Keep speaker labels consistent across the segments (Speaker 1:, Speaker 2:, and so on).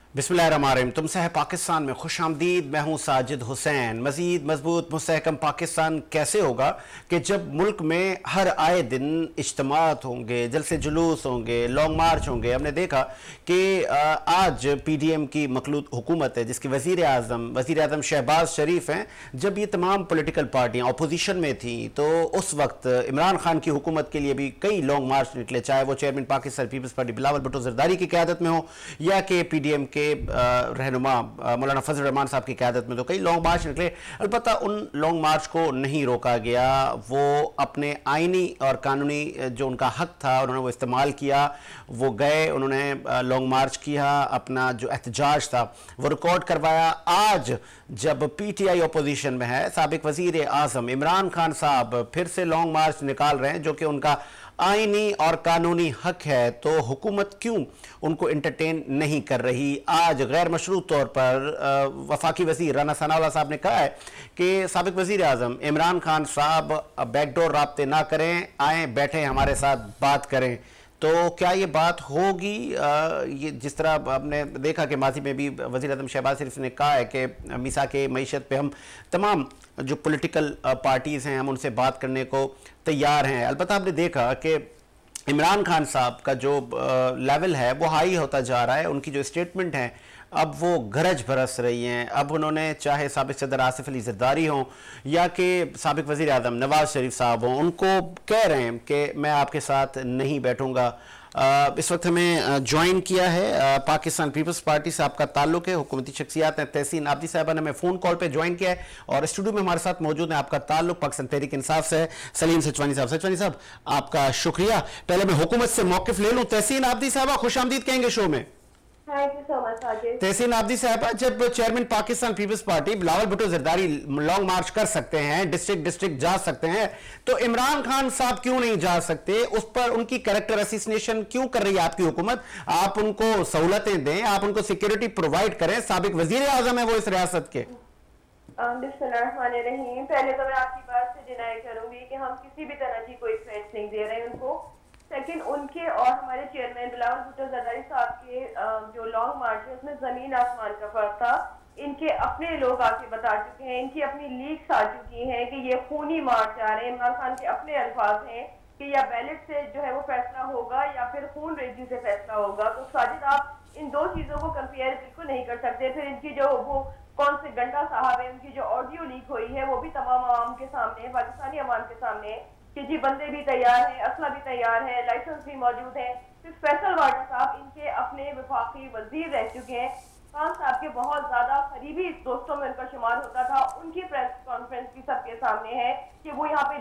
Speaker 1: बिस्मिल्लाहिर्रहमानिर्रहीम। तुमसे है पाकिस्तान में खुश आमदीद। मैं हूँ साजिद हुसैन। मज़ीद मजबूत मुस्तहकम पाकिस्तान कैसे होगा कि जब मुल्क में हर आए दिन इज्तिमात होंगे, जलसे जुलूस होंगे, लॉन्ग मार्च होंगे। हमने देखा कि आज PDM की मखलूत हुकूमत है जिसकी वज़ीर आज़म शहबाज शरीफ हैं। जब ये तमाम पॉलिटिकल पार्टियाँ अपोजिशन में थी तो उस वक्त इमरान खान की हुकूमत के लिए भी कई लॉन्ग मार्च निकले, चाहे वो chairman Pakistan peoples party Bilawal Bhutto Zardari की क़यादत में हो या कि PDM के रहनुमा मौलाना फजल रहमान साहब की क़यादत में। तो कई लॉन्ग मार्च निकले, अलबत्ता उन लॉन्ग मार्च को नहीं रोका गया। वो अपने आइनी और कानूनी जो उनका हक था उन्होंने वो इस्तेमाल किया। वो गए, उन्होंने लॉन्ग मार्च किया, अपना जो एहतजाज था वो रिकॉर्ड करवाया। आज जब PTI अपोजिशन में है, साबिक वज़ीर आज़म इमरान खान साहब फिर से लॉन्ग मार्च निकाल रहे हैं जो कि उनका आईनी और कानूनी हक है, तो हुकूमत क्यों उनको एंटरटेन नहीं कर रही। आज गैर मशरूत तौर पर वफाकी वज़ीर राना सनाउल्लाह साहब ने कहा है कि साबिक वज़ीर आज़म इमरान खान साहब बैकडोर राब्ते ना करें, आएँ बैठें हमारे साथ बात करें। तो क्या ये बात होगी? ये जिस तरह आपने देखा कि माजी में भी वज़ीर आज़म शहबाज शरीफ ने कहा है कि मीसा के मईशत पे हम तमाम जो पॉलिटिकल पार्टीज़ हैं हम उनसे बात करने को तैयार हैं। अलबत्ता आपने देखा कि इमरान खान साहब का जो लेवल है वो हाई होता जा रहा है। उनकी जो स्टेटमेंट है अब वो गरज बरस रही हैं। अब उन्होंने चाहे साबिक सदर आसिफ अली ज़रदारी हों या कि साबिक वज़ीर आज़म नवाज शरीफ साहब हों, उनको कह रहे हैं कि मैं आपके साथ नहीं बैठूंगा। इस वक्त हमें ज्वाइन किया है पाकिस्तान पीपल्स पार्टी से आपका ताल्लुक है, हुकूमती शख्सियात हैं। तहसीन आबदी साहबा ने हमें फ़ोन कॉल पे ज्वाइन किया है और स्टूडियो में हमारे साथ मौजूद हैं। आपका ताल्लुक पाकिस्तान तहरीक इंसाफ से है, सलीम सचवानी साहब। सचवानी साहब आपका शुक्रिया। पहले मैं हुकूमत से मौक़िफ़ ले लूँ। तहसीन आबदी साहबा खुश आमदीद कहेंगे शो में। तहसीन आबदी साहब, जब chairman Pakistan peoples party Bilawal Bhutto Zardari long march कर सकते हैं, डिस्ट्रिक्ट जा सकते हैं, तो इमरान खान साहब क्यों नहीं जा सकते? उस पर उनकी कैरेक्टर असोसिएशन क्यों कर रही है आपकी हुकूमत? आप उनको सहूलतें दें, आप उनको सिक्योरिटी प्रोवाइड करें। साबिक वजीर आजम है वो इस रियासत के।
Speaker 2: बिस्मिल्लाहिर्रहमानिर्रहीम। पहले तो मैं आपकी बात से डिनाई करूंगी कि हम किसी भी तरह की कोई थ्रेट नहीं दे रहे हैं उनको। सेकंड, उनके और हमारे चेयरमैन बिलावल भुट्टो ज़रदारी साहब के जो लॉन्ग मार्च है उसमें जमीन आसमान का फर्क था। इनके अपने लोग आके बता चुके हैं, इनकी अपनी लीक्स आ चुकी हैं कि ये खूनी मार्च जा रहे हैं। इमरान खान के अपने अल्फाज हैं कि या बैलेट से जो है वो फैसला होगा या फिर खून रेजी से फैसला होगा। तो साजिद, आप इन दो चीजों को कंपेयर बिल्कुल नहीं कर सकते। फिर इनकी जो वो कौन से गंडा साहब है, उनकी जो ऑडियो लीक हुई है वो भी तमाम आवाम के सामने है, पाकिस्तानी अवाम के सामने है कि जी बंदे भी तैयार हैं, असला भी तैयार है, लाइसेंस भी मौजूद है। फिर फैसल वाटर साहब इनके अपने वफाकी वजीर रह चुके हैं, खान साहब के बहुत ज्यादा करीबी दोस्तों में उनका शुमार होता था। उनकी प्रेस कॉन्फ्रेंस भी सबके सामने है कि वो यहाँ पे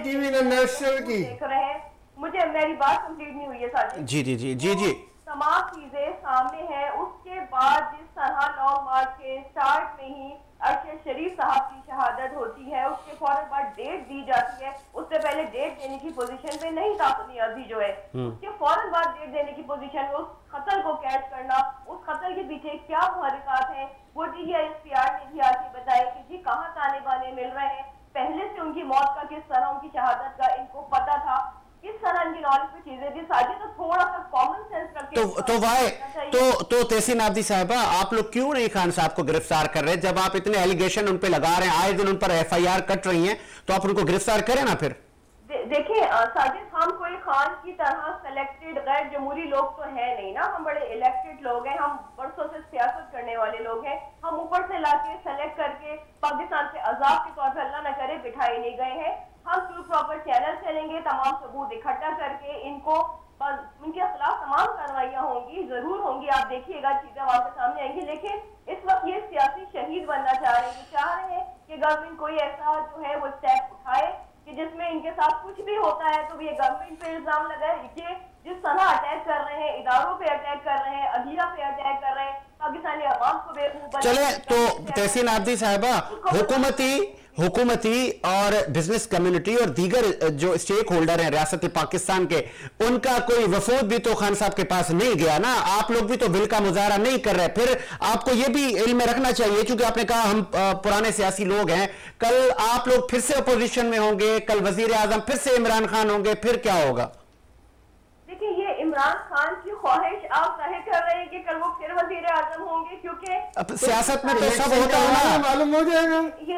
Speaker 2: देख रहे हैं। मुझे मेरी बात कंप्लीट नहीं हुई है साथी।
Speaker 1: जी जी जी जी जी
Speaker 2: तमाम चीजें सामने हैं। उसके बाद जिस तरह लॉन्ग मार्च के स्टार्ट में ही अरशद शरीफ साहब की शहादत होती है, उसके फौरन बाद डेट दी जाती है। उससे पहले डेट देने की पोजीशन पे नहीं था नियाज़ी जो है, उसके फौरन बाद डेट देने की पोजीशन में उस कत्ल को कैच करना, उस कत्ल के पीछे क्या मुहर्रिकात हैं वो DISPR ने भी आके बताया कि जी कहाँ ताने बाने मिल रहे हैं। पहले से उनकी मौत का किस तरह, उनकी शहादत का इनको पता था, इस तरह इनकी नॉलेज में चीजें थी साझी। तो थोड़ा सा कॉमन सेंस रखें।
Speaker 1: तो तहसीन आबदी साहबा, आप लोग क्यों नहीं खान साहब को गिरफ्तार कर रहे? जब आप इतने एलिगेशन उन पे लगा रहे हैं, आए दिन उन पर FIR कट रही हैं, तो आप उनको गिरफ्तार करें ना फिर।
Speaker 2: देखिए साजिद, हम कोई खान की तरह सेलेक्टेड गैर जमहूरी लोग तो है नहीं ना, हम बड़े इलेक्टेड लोग हैं, हम बरसों से सियासत करने वाले लोग हैं। हम ऊपर से लाके सेलेक्ट करके पाकिस्तान से अजाब के तौर पर अल्लाह न करे बिठाए नहीं गए हैं। हम ट्रू प्रॉपर चैनल चलेंगे, तमाम सबूत इकट्ठा करके इनके खिलाफ तमाम कार्रवाइयाँ होंगी, जरूर होंगी। आप देखिएगा चीजें वहां पे सामने आएंगी। लेकिन इस वक्त ये सियासी शहीद बनना चाह रहे हैं, चाह रहे हैं कि गवर्नमेंट कोई ऐसा जो है वो स्टेप उठाए कि जिसमें इनके साथ कुछ भी होता है तो ये गवर्नमेंट पे इल्जाम लगाए। ये जिस तरह अटैक कर रहे हैं, इदारों पे अटैक कर रहे हैं, अधीरा पे अटैक कर रहे हैं, पाकिस्तानी अवाम को बेवकूफ।
Speaker 1: चले तो तहसीन आबदी साहबा, हुकूमती और बिजनेस कम्युनिटी और दीगर जो स्टेक होल्डर हैं रियासत पाकिस्तान के, उनका कोई वफूद भी तो खान साहब के पास नहीं गया ना। आप लोग भी तो बिल का मुजाहरा नहीं कर रहे। फिर आपको ये भी इल्म में रखना चाहिए, क्योंकि आपने कहा हम पुराने सियासी लोग हैं, कल आप लोग फिर से अपोजिशन में होंगे, कल वजीर आजम फिर से इमरान खान होंगे, फिर क्या होगा?
Speaker 2: देखिए, ये इमरान खान की ख्वाहिश आप जाहिर कर रहे हैं कि कल वो फिर वजीर आजम होंगे, क्योंकि
Speaker 1: अब सियासत में तो सब होता है ना,
Speaker 3: मालूम हो जाएगा।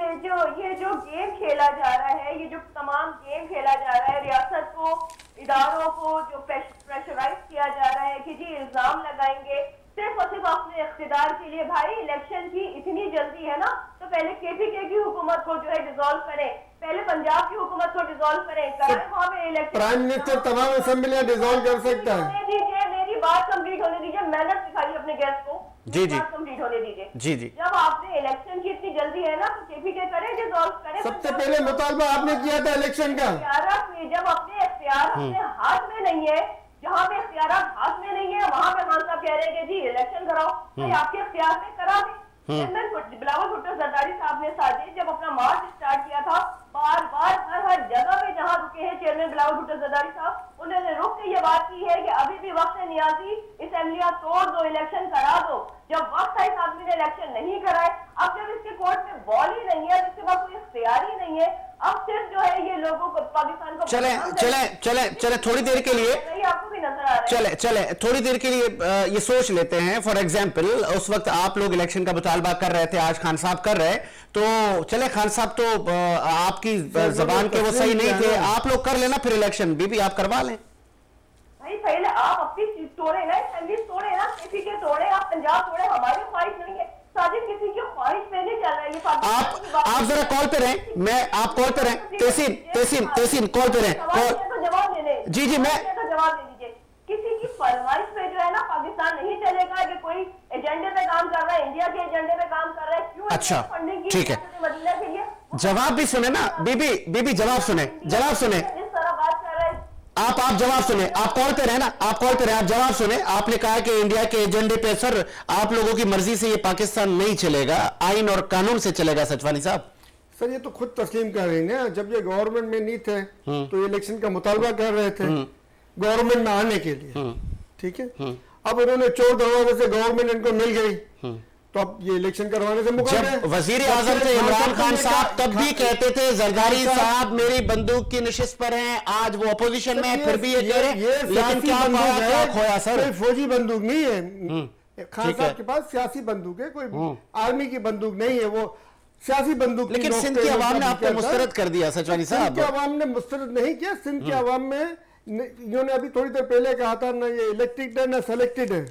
Speaker 2: ये जो गेम खेला जा रहा है, ये जो तमाम गेम खेला जा रहा है, रियासत को, इदारों को जो प्रेशराइज किया जा रहा है कि जी इल्जाम लगाएंगे सिर्फ और सिर्फ अपने इख्तिदार के लिए। भाई इलेक्शन की इतनी जल्दी है ना, तो पहले केपीके की हुकूमत को जो है डिसॉल्व करें, पहले पंजाब की हुकूमत को डिसॉल्व करें, वहाँ पे इलेक्शन।
Speaker 3: प्राइम मिनिस्टर तमाम असेंबलियां डिसॉल्व कर सकता है।
Speaker 2: मेरी बात कंप्लीट होने दीजिए, मेहनत सिखाइए अपने गेस्ट को,
Speaker 1: जी जी
Speaker 2: कंप्लीट होने दीजिए।
Speaker 1: जी जी,
Speaker 2: जब आपने इलेक्शन की इतनी जल्दी है ना, तो केपीके करें, डिसॉल्व करें।
Speaker 3: सबसे पहले मुतालबा आपने किया था इलेक्शन का।
Speaker 2: जब अपने इख्तियार अपने हाथ में नहीं है, जहाँ पे इख्तियार हाथ में नहीं है, वहाँ पे खान साहब कह रहे हैं कि जी इलेक्शन कराओ, तो आपके इख्तियार में करा दें। बिलावल भुट्टो जरदारी साहब ने साजिद जब अपना मार्च स्टार्ट किया था, बार बार हर जगह पे जहाँ रुके हैं चेयरमैन बिलावल भुट्टो जरदारी साहब, उन्होंने रुक के ये बात की है कि अभी भी वक्त है नियाजी, असेंबलियां तोड़ दो, इलेक्शन करा दो। जब वक्त है, इस आदमी ने इलेक्शन नहीं कराए। अब जब इसके कोर्ट में बॉल ही नहीं है, इसके पास कोई इख्तियार ही नहीं है, अब सिर्फ जो है ये लोगों को पाकिस्तान को
Speaker 1: चले थोड़ी देर के लिए,
Speaker 2: आपको भी नजर आ रहा है,
Speaker 1: चले थोड़ी देर के लिए ये सोच लेते हैं। फॉर एग्जाम्पल उस वक्त आप लोग इलेक्शन का मुतालबा कर रहे थे, आज खान साहब कर रहे, तो चले खान साहब तो आपकी जबान के वो सही नहीं थे, आप लोग कर लेना फिर इलेक्शन, बीबी आप करवा लें।
Speaker 2: भाई पहले आप अपनी चीज तोड़े ना, असेंबली तोड़े ना, केपीके तोड़े, आप पंजाब तोड़े, हमारी ख्वाहिश नहीं है। साजिद किसी की ख्वाहिश पे नहीं चल रहा है ये।
Speaker 1: आप जरा कॉल पे रहें, मैं आप कॉल पे रहें, तहसीन कॉल पे रहें।
Speaker 2: जवाब दे दें।
Speaker 1: जी जी, मैं
Speaker 2: जवाब दे दीजिए। किसी की फरमाइश पे जो है ना पाकिस्तान नहीं चलेगा कि कोई एजेंडे पे काम कर रहा है, इंडिया के एजेंडे पे काम कर रहा है, क्यों?
Speaker 1: अच्छा,
Speaker 2: फंडिंग
Speaker 1: ठीक है,
Speaker 2: मदीना के लिए
Speaker 1: जवाब भी सुने ना बीबी जवाब सुने।
Speaker 2: इस तरह बात कर रहे हैं
Speaker 1: आप जवाब सुने, आप कॉल पे रहे ना, आप कॉल पे रहे, आप जवाब सुने। आपने कहा कि इंडिया के एजेंडे पे सर आप लोगों की मर्जी से ये पाकिस्तान नहीं चलेगा, आइन और कानून से चलेगा। सचवानी साहब
Speaker 3: सर ये तो खुद तस्लीम कर रही है, जब ये गवर्नमेंट में नहीं थे तो इलेक्शन का मुतालबा कर रहे थे गवर्नमेंट में आने के लिए, ठीक है। अब उन्होंने चोर दरवाजे से गवर्नमेंट इनको मिल गई, तो अब ये इलेक्शन करवाने से मुकर गए।
Speaker 1: जब वजीर आजम थे इमरान खान साहब तब भी कहते थे जरदारी साहब मेरी बंदूक की नशिस्त पर हैं, आज वो अपोजिशन में फिर भी ये कह रहे हैं, लेकिन क्या खोया सर?
Speaker 3: कोई फौजी बंदूक नहीं है खान साहब के पास, सियासी बंदूक है, कोई आर्मी की बंदूक नहीं है, वो सियासी बंदूक।
Speaker 1: लेकिन सिंध की आवाम ने आपको मुस्तरद कर दिया सचवानी साहब।
Speaker 3: सिंध की आवाम ने मुस्तरद नहीं किया, सिंध की आवाम में इन्होंने अभी थोड़ी देर पहले कहा था ना ये इलेक्टेड है ना सेलेक्टेड है,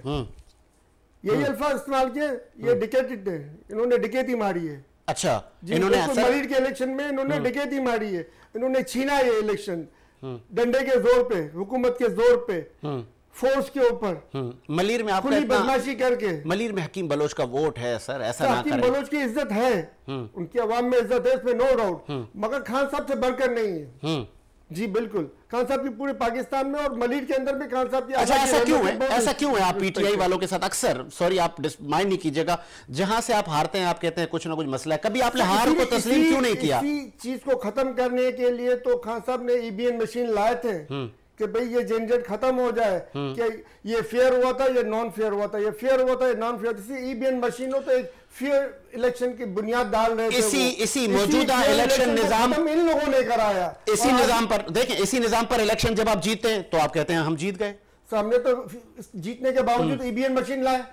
Speaker 3: यही अल्फाज इस्तेमाल किए, ये डिकेटेड है, इन्होंने डिकेती मारी है।
Speaker 1: अच्छा,
Speaker 3: इन्होंने मरीड के इलेक्शन में इन्होंने डिकेती मारी है, इन्होंने छीना ये इलेक्शन डंडे के जोर पे, हुकूमत के जोर पे, फोर्स के ऊपर,
Speaker 1: मलीर में
Speaker 3: खुली बदमाशी करके।
Speaker 1: मलीर में हकीम बलोच का वोट है सर, ऐसा ना करें।
Speaker 3: हकीम बलोच की इज्जत है, उनकी आवाम में इज्जत है, इसमें नो डाउट, मगर खान साहब से बढ़कर नहीं है। जी बिल्कुल, खान साहब की पूरे पाकिस्तान में और मलीर के अंदर भी खान साहब की।
Speaker 1: अच्छा, ऐसा क्यों है? आप पीटीआई वालों के साथ अक्सर, सॉरी आप माइंड नहीं कीजिएगा, जहां से आप हारते हैं आप कहते हैं कुछ ना कुछ मसला है, कभी आपने हार को तस्लीम क्यों नहीं किया?
Speaker 3: इसी चीज को खत्म करने के लिए तो खान साहब ने ईवीएम मशीन लाए थे कि भाई ये झंझट खत्म हो जाए, कि ये फेयर हुआ था, ये नॉन फेयर हुआ था, ये फेयर हुआ था, ये नॉन फेयर। इसी ईवीएम मशीनों तो एक फेयर इलेक्शन की बुनियाद डाल रहे थे।
Speaker 1: इसी मौजूदा इलेक्शन निजाम
Speaker 3: इन लोगों ने कराया।
Speaker 1: इसी निजाम पर देखें, इसी निजाम पर इलेक्शन जब आप जीते हैं तो आप कहते हैं हम जीत गए।
Speaker 3: सामने तो जीतने के बावजूद ईवीएम मशीन लाए,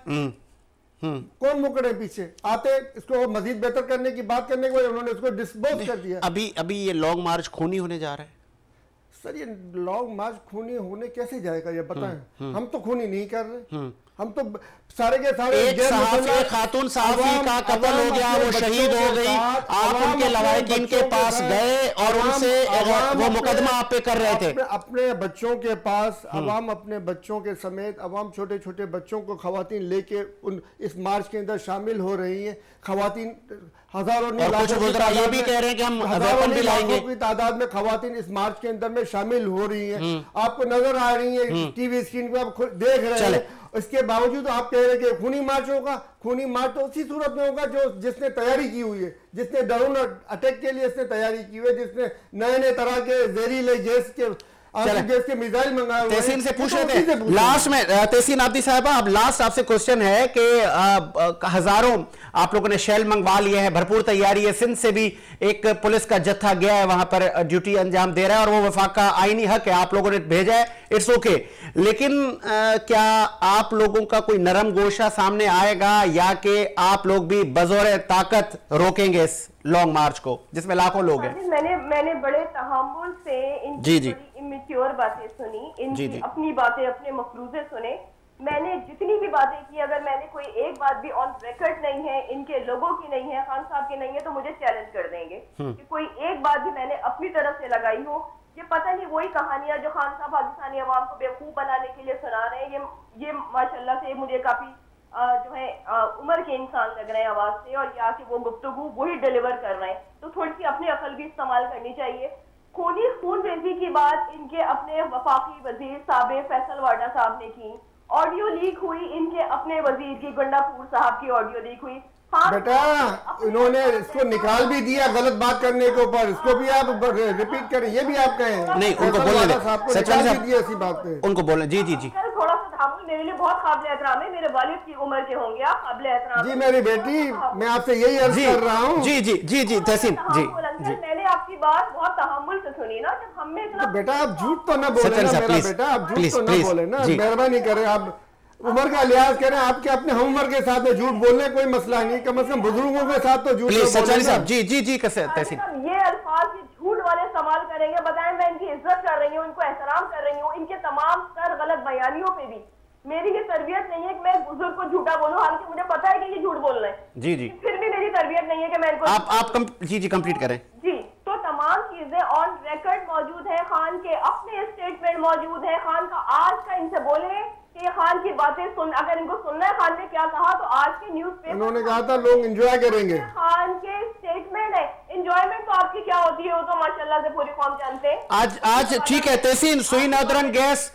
Speaker 3: कौन मुकरे पीछे आते, इसको मजीद बेहतर करने की बात करने के बाद उन्होंने इसको डिस्पोज कर दिया।
Speaker 1: अभी ये लॉन्ग मार्च खूनी होने जा रहा है
Speaker 3: सर। ये लॉन्ग मार्च खूनी होने कैसे जाएगा ये बताएं? हम तो खूनी नहीं कर रहे, हम तो सारे के सारे
Speaker 1: एक खातून सहाफी का कत्ल हो गया, वो शहीद हो गई, आप उनके लवाहिकीन के पास गए और उनसे वो मुकदमा आप पे कर रहे थे।
Speaker 3: अपने बच्चों के पास अवाम, अपने बच्चों के समेत अवाम, छोटे छोटे बच्चों को खवातीन लेके उन इस मार्च के अंदर शामिल हो रही हैं। खवातीन हजारों
Speaker 1: ये भी कह रहे हैं कि हम वेपन भी लाएंगे
Speaker 3: की तादाद में खवातीन इस मार्च के अंदर में शामिल हो रही हैं, आपको नजर आ रही है टीवी स्क्रीन पे, आप देख रहे हैं। इसके बावजूद आप कह रहे हैं कि खूनी मार्च होगा। खूनी मार्च तो उसी सूरत में होगा जो जिसने तैयारी की हुई है, जिसने ड्रोन अटैक के लिए इसने तैयारी की हुई है, जिसने नए नए तरह के जहरीले गैस के आंसू गैस के मिसाइल मंगाए हुए।
Speaker 1: तहसीन से पूछ रहे थे लास्ट में, तहसीन आब्दी साहबा, अब लास्ट आपसे क्वेश्चन है कि हजारों आप लोगों ने शेल मंगवा लिए हैं, भरपूर तैयारी है, सिंध से भी एक पुलिस का जत्था गया है वहां पर ड्यूटी अंजाम दे रहा है और वो वफाक का आईनी हक है, आप लोगों ने भेजा है, इट्स ओके। लेकिन क्या आप लोगों का कोई नरम गोशा सामने आएगा या कि आप लोग भी बजौर ताकत रोकेंगे इस लॉन्ग मार्च को जिसमें लाखों लोग हैं?
Speaker 2: मैंने बड़े तहम्मुल से इनकी इमेच्योर बातें सुनी, इनकी अपनी बातें, अपने मफरूजे सुने। मैंने जितनी भी बातें की, अगर मैंने कोई एक बात भी ऑन रिकॉर्ड नहीं है, इनके लोगों की नहीं है, खान साहब की नहीं है, तो मुझे चैलेंज कर देंगे कि कोई एक बात भी मैंने अपनी तरफ से लगाई हो। ये पता नहीं वही कहानियां जो खान साहब पाकिस्तानी अवाम को बेवकूफ बनाने के लिए सुना रहे हैं। ये माशाल्लाह से मुझे काफी जो है उम्र के इंसान लग रहे हैं आवाज से, और या कि वो गुफ्तगू वही डिलीवर कर रहे हैं। तो थोड़ी सी अपनी अकल भी इस्तेमाल करनी चाहिए। खून रेजी की बात इनके अपने वफाकी वजीर साबिक फैसल वाडा साहब ने की, ऑडियो लीक हुई, इनके अपने वजीर की गंडापुर साहब की ऑडियो लीक हुई।
Speaker 3: बेटा इन्होंने इसको निकाल भी दिया गलत बात करने के ऊपर, इसको भी आप रिपीट करें, ये भी आप कहें
Speaker 1: नहीं, उनको बोलने
Speaker 3: दे ऐसी बात पे,
Speaker 1: उनको बोलने। जी जी जी,
Speaker 2: थोड़ा सा थामो, मेरे लिए बहुत काबिल एहतराम है, मेरे वालिद की उम्र के होंगे आप, काबिल एहतराम।
Speaker 3: जी मेरी बेटी, मैं आपसे यही अर्ज कर रहा हूँ।
Speaker 1: जी जी जी जी तहसीन जी,
Speaker 2: मैंने आपकी बात बहुत तहम्मुल से सुनी ना, जब हमें इतना।
Speaker 3: बेटा आप झूठ तो ना बोले ना मेरा बेटा, आप झूठ तो ना बोले ना, मेहरबानी करें। आप उम्र का लिहाज करें, आपके अपने हम उम्र के साथ में झूठ बोलने कोई मसला नहीं, कम से कम बुजुर्गों के साथ तो झूठ
Speaker 1: सच्चाई साहब। जी जी जी कैसे तहसीन,
Speaker 2: ये अल्फाज झूठ वाले इस्तेमाल करेंगे, बताएं मैं इनकी इज्जत कर रही हूँ, इनको एहतराम कर रही हूँ, इनके तमाम सर गलत बयानियों पे भी मेरी ये तरबियत नहीं है कि मैं बुजुर्ग को झूठा बोलूं, हालांकि मुझे पता है कि ये झूठ बोल रहे हैं। जी जी, फिर भी मेरी तरबियत नहीं है कि मैं इनको
Speaker 1: आप जी जी कंप्लीट करें।
Speaker 2: जी, तो तमाम चीजें ऑन रिकॉर्ड मौजूद है, खान के अपने स्टेटमेंट मौजूद है, खान का आज का इनसे बोले कि खान की बातें सुन, अगर इनको सुनना है खान ने क्या कहा तो आज के न्यूज़पेपर
Speaker 3: उन्होंने कहा था लोग एंजॉय करेंगे,
Speaker 2: खान के स्टेटमेंट है। एंजॉयमेंट तो आपकी क्या होती है वो तो माशाल्लाह से पूरी कौम जानते हैं।
Speaker 1: आज ठीक है तहसीन, सुई नौदरन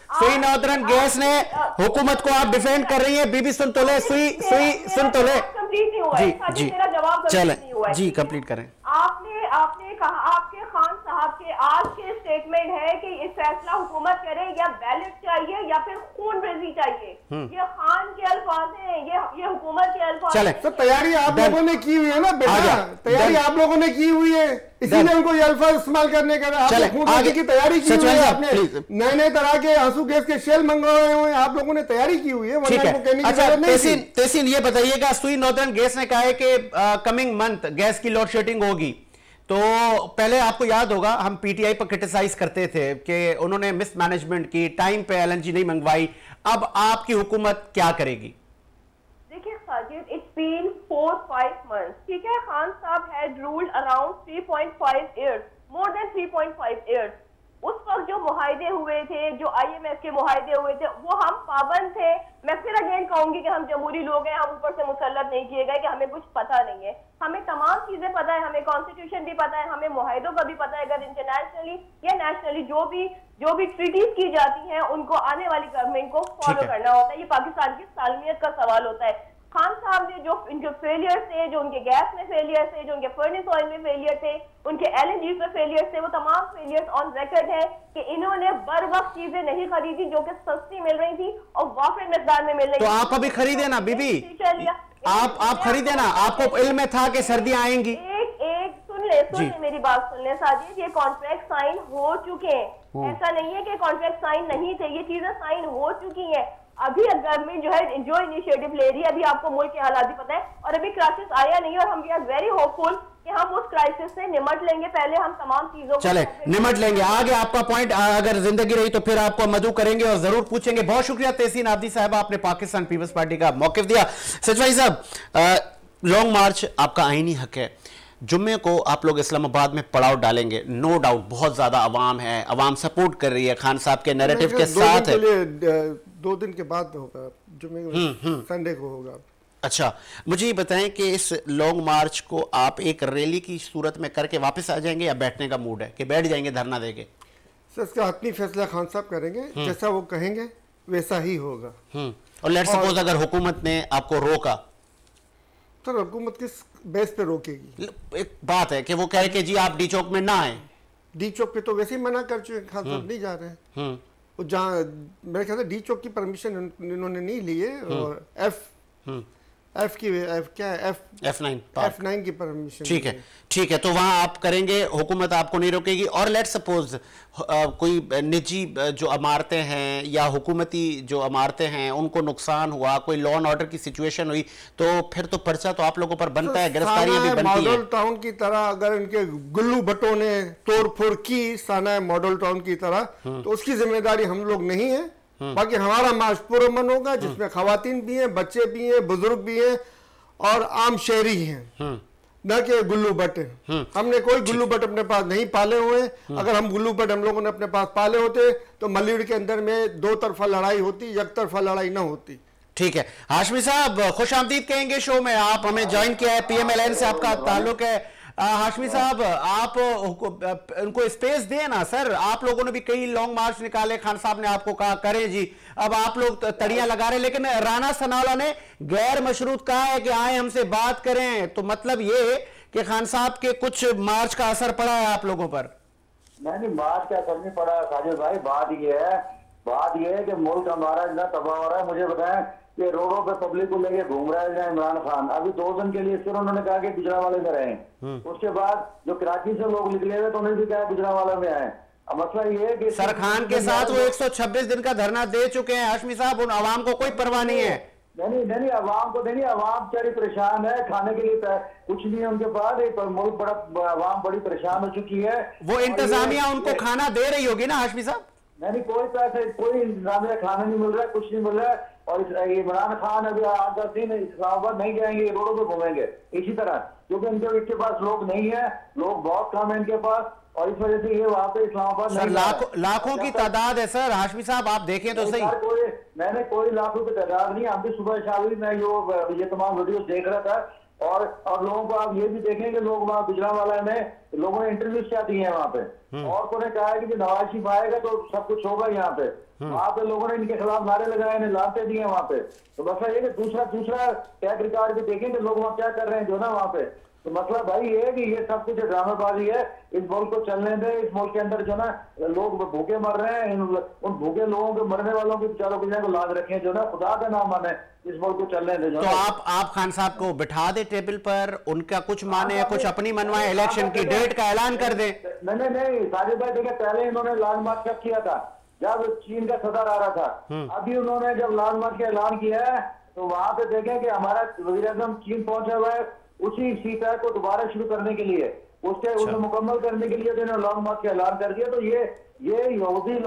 Speaker 1: गैस ने हुकूमत को आप डिफेंड कर रही है, बीबी सुन तो ले, सुई सुन तो ले।
Speaker 2: कंप्लीट नहीं हुआ है जी, मेरा जवाब नहीं हुआ है
Speaker 1: जी, कंप्लीट करें।
Speaker 2: आपने कहा, आपके खान साहब के आज के स्टेटमेंट है कि इस फैसला हुकूमत करे या बैलेट चाहिए या फिर खून रेजी चाहिए। ये खान के अल्फाज हैं, ये हुकूमत के अल्फाज हैं।
Speaker 3: तो तैयारी आप लोगों ने की हुई है ना बेटा, तैयारी आप लोगों ने की हुई है, इसीलिए उनको ये अल्फाज इस्तेमाल करने का आगे की तैयारी की हुई है। आपने नए तरह के आंसू गैस के शेल मंगवाए हुए हैं, आप लोगों ने तैयारी की हुई है।
Speaker 1: अच्छा तहसीन ये बताइएगा, सुई नॉर्दर्न गैस ने कहा है कि कमिंग मंथ गैस की लोड शेडिंग होगी, तो पहले आपको याद होगा हम पीटीआई पर क्रिटिसाइज करते थे कि उन्होंने मिसमैनेजमेंट की, टाइम पे एलएनजी नहीं मंगवाई, अब आपकी हुकूमत क्या करेगी?
Speaker 2: देखिए साजिद, इट्स बीन 4-5 months, ठीक है। Khan sahab had ruled around 3.5 years, more than 3.5 years। उस वक्त जो मुआहदे हुए थे, जो IMF के मुआहदे हुए थे, वो हम पाबंद थे। मैं फिर अगेन कहूंगी कि हम जमहूरी लोग हैं, हम ऊपर से मुसल्लत नहीं किए गए कि हमें कुछ पता नहीं है। हमें तमाम चीजें पता है, हमें कॉन्स्टिट्यूशन भी पता है, हमें मुआहदों का भी पता है। अगर इंटरनेशनली या नेशनली जो भी ट्रीटीज की जाती हैं उनको आने वाली गवर्नमेंट को फॉलो करना होता है। ये पाकिस्तान की सालमियत का सवाल होता है। खान साहब ने जो इनके फेलियर थे, जो उनके गैस में फेलियर थे, जो उनके फर्नेस ऑयल में फेलियर थे, उनके LNG में फेलियर थे, वो तमाम फेलियर्स ऑन रिकॉर्ड है कि इन्होंने बर वक्त चीजें नहीं खरीदी जो कि सस्ती मिल रही थी और वाफिर मिकदार में मिल रही थी।
Speaker 1: तो आप अभी खरीदे ना बीबी, आप खरीदे ना, आपको इल्म में था कि सर्दियां आएंगी।
Speaker 2: एक सुन ले मेरी बात सुन ले साजिद, ये कॉन्ट्रैक्ट साइन हो चुके हैं, ऐसा नहीं है कि कॉन्ट्रैक्ट साइन नहीं थे, ये चीजें साइन हो चुकी हैं। अभी गवर्नमेंट जो है जो इनिशिएटिव ले रही है, अभी आपको मुल्क के हालात भी पता है, और अभी क्राइसिस आया नहीं, और हम वी आर वेरी होपफुल कि हम उस क्राइसिस से निमट लेंगे। पहले हम तमाम चीजों
Speaker 1: चले निमट लेंगे। आगे आपका पॉइंट अगर जिंदगी रही तो फिर आपको मदू करेंगे और जरूर पूछेंगे। बहुत शुक्रिया तहसीन आब्दी साहब, आपने पाकिस्तान पीपल्स पार्टी का मौकिफ दिया। सचवाई साहब, लॉन्ग मार्च आपका आईनी हक है, जुम्मे को आप लोग इस्लामाबाद में पड़ाव डालेंगे, नो डाउट। बहुत ज्यादा अवाम है, अवाम सपोर्ट कर रही है खान साहब के नैरेटिव के साथ है।
Speaker 3: 2 दिन के बाद होगा, जुम्मे संडे को होगा।
Speaker 1: अच्छा, मुझे ये बताएं कि इस लॉन्ग मार्च को आप एक रैली की सूरत में करके वापस आ जाएंगे या बैठने का मूड है कि बैठ जाएंगे धरना देके?
Speaker 3: सर इसका अपनी फैसला खान साहब करेंगे, जैसा वो कहेंगे वैसा ही होगा।
Speaker 1: और लेट्स सपोज अगर हुकूमत ने आपको रोका,
Speaker 3: तो हुकूमत किस बेस पे रोकेगी?
Speaker 1: एक बात है कि वो कहे कि जी आप डी चौक में ना आए,
Speaker 3: डी चौक पे तो वैसे ही मना कर चुके हैं, खान साहब नहीं जा रहे हैं। वो जहाँ मेरे ख्याल से डी चौक की परमिशन इन्होंने नहीं ली है, और F9 की परमिशन।
Speaker 1: ठीक है, तो वहां आप करेंगे, हुकूमत आपको नहीं रोकेगी। और लेट सपोज कोई निजी जो इमारतें हैं या हुकूमती जो इमारतें हैं उनको नुकसान हुआ, कोई लॉ एंड ऑर्डर की सिचुएशन हुई, तो फिर तो पर्चा तो आप लोगों पर बनता है, गिरफ्तारियां भी बनती हैं।
Speaker 3: मॉडल टाउन की तरह अगर इनके गुल्लू भट्टों ने तोड़ फोड़ की साना मॉडल टाउन की तरह, तो उसकी जिम्मेदारी हम लोग नहीं है। बाकी हमारा मार्च पुरअमन होगा, जिसमें खवातीन भी हैं, बच्चे भी हैं, बुजुर्ग भी हैं और आम शहरी हैं, न कि गुल्लू भट्ट। हमने कोई गुल्लू भट्ट अपने पास नहीं पाले हुए। अगर हम गुल्लू भट्ट हम लोगों ने अपने पास पाले होते तो मलीड़ के अंदर में दो तरफा लड़ाई होती, एक तरफा लड़ाई ना होती।
Speaker 1: ठीक है, हाशमी साहब खुश आमदीद कहेंगे शो में, आप हमें ज्वाइन किया है, PMLN से आपका ताल्लुक है। हाशमी साहब, आप उनको स्पेस दें ना सर, आप लोगों ने भी कई लॉन्ग मार्च निकाले, खान साहब ने आपको कहा करें जी, अब आप लोग तड़ियां लगा रहे हैं, लेकिन राना सनाउल्लाह ने गैर मशरूत कहा है कि आए हमसे बात करें, तो मतलब ये कि खान साहब के कुछ मार्च का असर पड़ा है आप लोगों पर?
Speaker 4: नहीं, मार्च का असर नहीं पड़ा साजिद भाई। बात ये है कि मुल्क हमारा इतना तबाह हो रहा है। मुझे बताएं कि रोडों पे पब्लिक को लेके घूम रहा है इमरान खान, अभी 2 दिन के लिए सिर्फ उन्होंने कहा कि गुजरांवाले में रहें, उसके बाद जो कराची से लोग निकले हुए तो उन्होंने भी कहा गुजरांवाले में आए। अब मसला ये है कि
Speaker 1: सर खान के साथ वो 126 दिन का धरना दे चुके हैं हाशमी साहब, उन आवाम को कोई परवाह नहीं है।
Speaker 4: नहीं, अवाम को नहीं, अवाम बेचारी परेशान है, खाने के लिए कुछ नहीं है उनके पास, मुल्क बड़ा अवाम बड़ी परेशान हो चुकी है।
Speaker 1: वो इंतजामिया उनको खाना दे रही होगी ना हाशमी साहब?
Speaker 4: नहीं, कोई पैसे, कोई इंतजामिया खाना नहीं मिल रहा है, कुछ नहीं मिल रहा है। और इमरान खान अभी 8-10 दिन इस्लामाबाद नहीं जाएंगे, रोडों पे घूमेंगे इसी तरह, क्योंकि इनके पास लोग नहीं है, लोग बहुत कम है इनके पास, और इस वजह से ये वहां पे इस्लामाबाद
Speaker 1: लाखों की तादाद है सर। हाशमी साहब आप देखें तो सही,
Speaker 4: मैंने कोई लाखों की तादाद नहीं, हम भी सुबह शाम मैं ये तमाम वीडियो देख रहा था, और लोगों को आप ये भी देखेंगे, लोग वहाँ गुजरांवाला में लोगों ने इंटरव्यू क्या दिए हैं वहाँ पे, और को ने कहा है कि नवाज शरीफ आएगा तो सब कुछ होगा यहाँ पे। वहाँ पे लोगों ने इनके खिलाफ नारे लगाए, लाते दिए वहाँ पे। तो मसला ये कि दूसरा टैग रिकॉर्ड भी देखेंगे लोग वहाँ क्या कर रहे हैं जो ना वहाँ पे। तो मसला भाई ये है कि ये सब कुछ ड्रामेबाजी है, इस मुल्क को चलने दे। इस मुल्क के अंदर जो ना लोग भूखे मर रहे हैं, उन भूखे लोगों के मरने वालों की बेचारों को लाज रखें, जो ना खुदा का नाम माने, इस मुल्क को चलने दे।
Speaker 1: तो आप खान साहब को बिठा दे टेबल पर, उनका कुछ माने, कुछ अपनी मनवाए, इलेक्शन की डेट का ऐलान कर दे।
Speaker 4: नहीं साजिद भाई देखिए, पहले इन्होंने लॉन्ग मार्च कब किया था, जब चीन का सदर आ रहा था। अभी उन्होंने जब लॉन्ग मार्च का ऐलान किया है तो वहां पे देखें कि हमारा वज़ीर आज़म चीन पहुंचा हुआ है, उसी सीटा को दोबारा शुरू करने के लिए, उसे मुकम्मल करने के लिए उन्होंने लॉन्ग मार्च का ऐलान कर दिया। तो ये यहूदी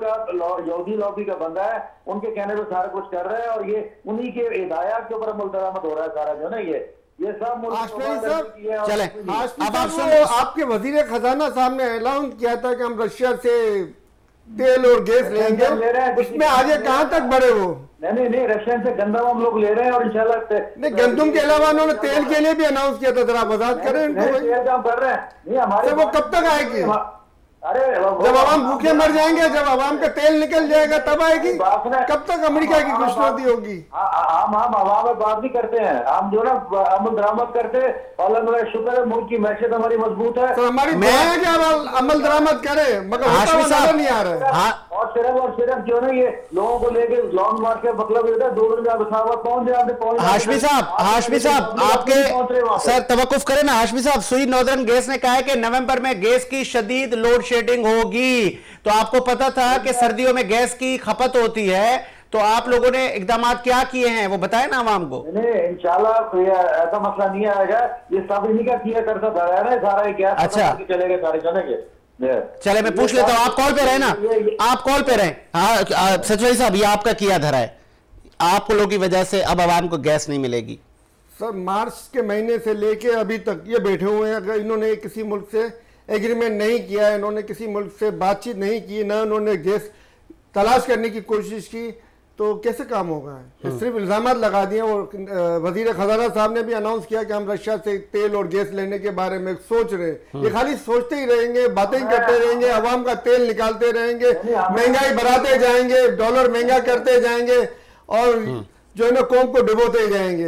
Speaker 4: लॉबी का बंदा है, उनके कहने पे सारा कुछ कर रहा है, और ये उन्हीं के हिदायत के ऊपर अमल दरामद हो रहा है सारा जो ना ये सब।
Speaker 1: चले
Speaker 3: अब आपके वजीर खजाना साहब ने ऐलान किया था कि हम रशिया से तेल और गैस लेंगे, उसमें आगे कहां तक बढ़े वो?
Speaker 4: नहीं, रशियन से गंदम हम लोग ले रहे हैं, और इंशाल्लाह
Speaker 3: नहीं, गंदम के अलावा उन्होंने तेल के लिए भी अनाउंस किया था, जरा वजाहत करें इनको।
Speaker 4: कर रहे हैं नहीं हमारे,
Speaker 3: वो कब तक आएगी?
Speaker 4: अरे
Speaker 3: जब आवाम भूखे मर जाएंगे, जब आवाम का तेल निकल जाएगा तब आएगी। कब तक अमेरिका की खुशनुदी होगी?
Speaker 4: हम आवाम में बात भी करते हैं, हम जो ना अमल दरामद करते, अल्लाह शुक्र है मुल्क की मैशत हमारी मजबूत है।
Speaker 3: तो हमारी मैं क्या अमल दरामद करे, मगर नहीं आ रहा है।
Speaker 4: और सिर्फ जो ना ये लोगों को लेके लॉन्ग मार्च का मतलब ये था 2 दिन में पहुंच जाए।
Speaker 1: हाशमी साहब आपके सर तवक्कुफ करें ना। हाशमी साहब, सुई नॉर्दर्न गैस ने कहा है कि नवंबर में गैस की शदीद लोड शेडिंग होगी, तो आपको पता था कि सर्दियों में गैस की खपत होती है, तो आप लोगों ने इकदाम क्या किए हैं वो बताए ना आवाम को।
Speaker 4: नहीं, इंशाल्लाह ऐसा मसला नहीं आएगा, ये सब इन्हीं का किया करता था ना सारा गैस।
Speaker 1: अच्छा
Speaker 4: चलेगा सारे चलेंगे।
Speaker 1: चले मैं पूछ लेता हूँ, आप कॉल पे रहे ना, आप कॉल पे रहे। हाँ सचवाई साहब, ये आपका किया धरा है, आप लोगों की वजह से अब आवाम को गैस नहीं मिलेगी।
Speaker 3: सर मार्च के महीने से लेके अभी तक ये बैठे हुए हैं, अगर इन्होंने किसी मुल्क से एग्रीमेंट नहीं किया है, इन्होंने किसी मुल्क से बातचीत नहीं की, ना उन्होंने गैस तलाश करने की कोशिश की, तो कैसे काम होगा? सिर्फ इल्जाम लगा दिए। और वजीर खजाना साहब ने भी अनाउंस किया कि हम रशिया से तेल और गैस लेने के बारे में सोच रहे हैं। ये खाली सोचते ही रहेंगे, बातें ही करते रहेंगे, अवाम का तेल निकालते रहेंगे, महंगाई बढ़ाते जाएंगे, डॉलर महंगा करते जाएंगे, और जो है ना कौम को डुबोते जाएंगे।